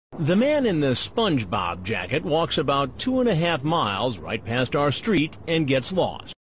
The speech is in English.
The man in the SpongeBob jacket walks about 2.5 miles right past our street and gets lost.